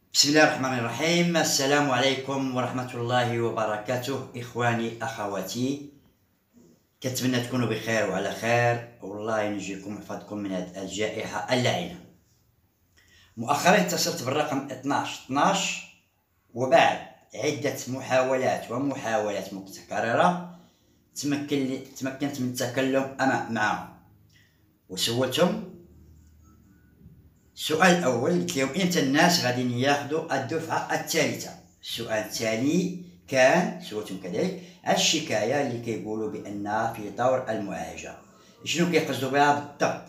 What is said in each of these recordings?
بسم الله الرحمن الرحيم. السلام عليكم ورحمة الله وبركاته إخواني أخواتي، كنتمنى تكونوا بخير وعلى خير، والله ينجيكم ويحفظكم من هذه الجائحة اللعينة. مؤخرا اتصلت بالرقم 12 وبعد عدة محاولات متكررة تمكنت من التكلم معهم وسولتهم. السؤال الأول قلت لهم إمتى الناس غاديين ياخذوا الدفعة الثالثة. السؤال الثاني كان سولتهم كذلك على الشكاية اللي كيقولوا بأنها في طور المعالجة، شنو كيقصدوا بها بالضبط.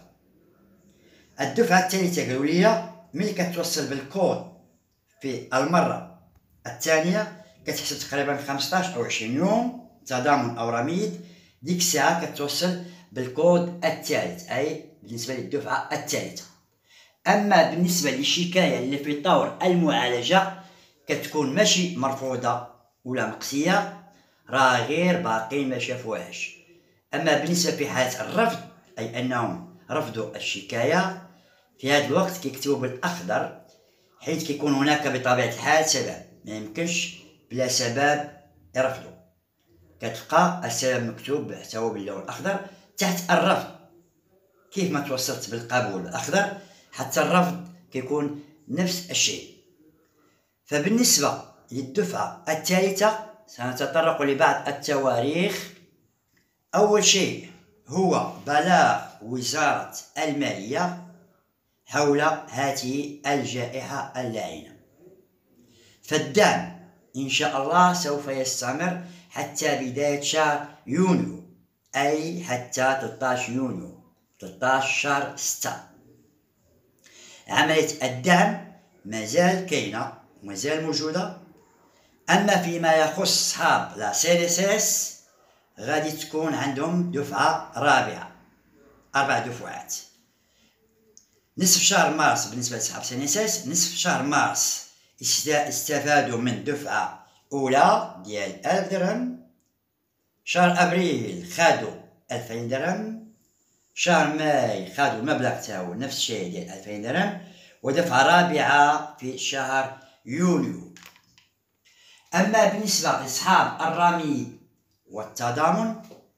الدفعة الثالثة قالوا لي ملي كتوصل بالكود في المرة الثانية كتحسب تقريبا 15 أو 20 يوم تضامن أو رميد، ديك الساعة كتوصل بالكود الثالث، أي بالنسبة للدفعة الثالثة. أما بالنسبة للشكاية اللي في طور المعالجة كتكون ماشي مرفوضة ولا مقسية، راه غير باقين ما شافوهاش. أما بالنسبة في حالة الرفض، أي أنهم رفضوا الشكاية، في هذا الوقت كيكتبوا بالأخضر، حيث كيكون هناك بطبيعة الحال سبب، ما يمكنش بلا سبب يرفضوا. كتلقى السبب مكتوب حتى هو باللون الأخضر تحت الرفض. كيف ما توصلت بالقبول بالأخضر حتى الرفض كيكون نفس الشيء. فبالنسبة للدفعة الثالثة سنتطرق لبعض التواريخ. أول شيء هو بلاغ وزارة المالية حول هذه الجائحة اللعينة، فالدعم إن شاء الله سوف يستمر حتى بداية شهر يونيو، أي حتى 13 يونيو، 13 شهر 6. عملية الدعم مازال كاينة ومازال موجودة. أما فيما يخص أصحاب لا CNSS غادي تكون عندهم دفعة رابعة، 4 دفعات. نصف شهر مارس بالنسبة لأصحاب CNSS، نصف شهر مارس استفادوا من دفعة أولى ديال 1000 درهم، شهر أبريل خادوا 2000 درهم، شهر ماي خادوا مبلغ تاعو نفس الشيء ديال 2000 درهم، ودفعة رابعة في شهر يونيو. أما بالنسبة لأصحاب الرميد والتضامن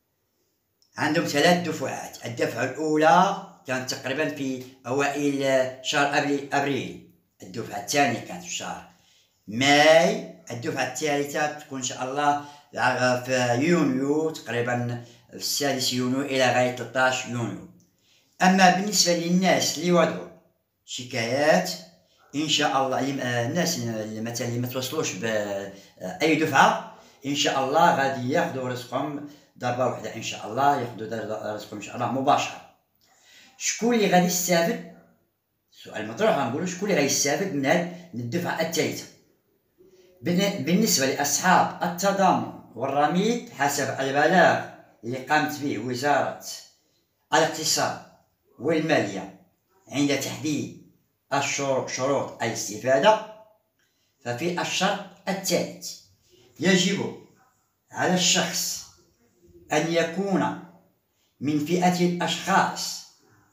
عندهم 3 دفعات. الدفعة الأولى كانت تقريبا في أوائل شهر أبريل، الدفعة الثانية كانت في شهر ماي، الدفعة الثالثة تكون إن شاء الله في يونيو، تقريبا في 6 يونيو إلى غاية 13 يونيو. أما بالنسبة للناس اللي وضعوا شكايات إن شاء الله، الناس اللي مثلا ما توصلوش بأي دفعة إن شاء الله غادي ياخذوا رزقهم ضربة واحدة، إن شاء الله ياخذوا رزقهم إن شاء الله مباشرة. شكون اللي غادي يستافد؟ السؤال مطروح، غنقولوا شكون اللي غادي يستافد من الدفعة الثالثة. بالنسبة لأصحاب التضامن والرميد حسب البلاغ اللي قامت به وزارة الاقتصاد والمالية عند تحديد شروط الاستفادة، ففي الشرط الثالث يجب على الشخص أن يكون من فئة الأشخاص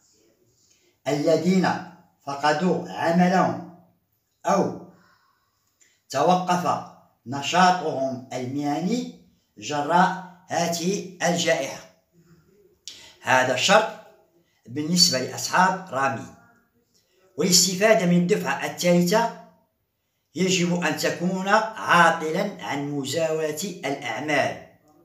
الذين فقدوا عملهم أو توقف نشاطهم المهني جراء هذه الجائحة. هذا الشرط بالنسبة لأصحاب رامي. والاستفادة من الدفعة الثالثة يجب أن تكون عاطلا عن مزاولة الأعمال.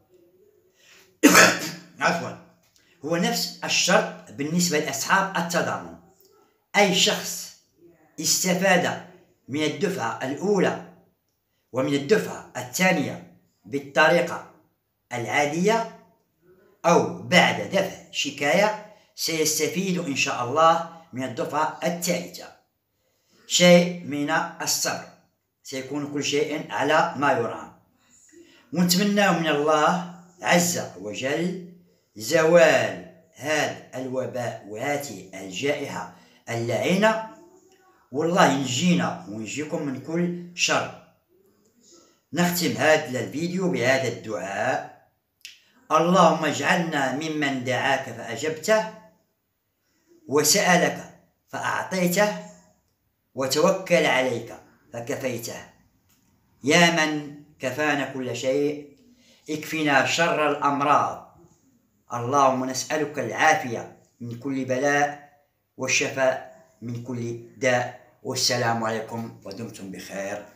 عفوا، هو نفس الشرط بالنسبة لأصحاب التضامن. أي شخص استفاد من الدفعة الأولى ومن الدفعة الثانية بالطريقة العادية أو بعد دفع شكاية سيستفيد إن شاء الله من الدفعة الثالثة. شيء من الصبر، سيكون كل شيء على ما يرام. ونتمنى من الله عز وجل زوال هذا الوباء وهذه الجائحة اللعينة، والله ينجينا وينجيكم من كل شر. نختم هذا الفيديو بهذا الدعاء: اللهم اجعلنا ممن دعاك فأجبته، وسألك فأعطيته، وتوكل عليك فكفيته. يا من كفانا كل شيء اكفنا شر الأمراض. اللهم نسألك العافية من كل بلاء والشفاء من كل داء. والسلام عليكم ودمتم بخير.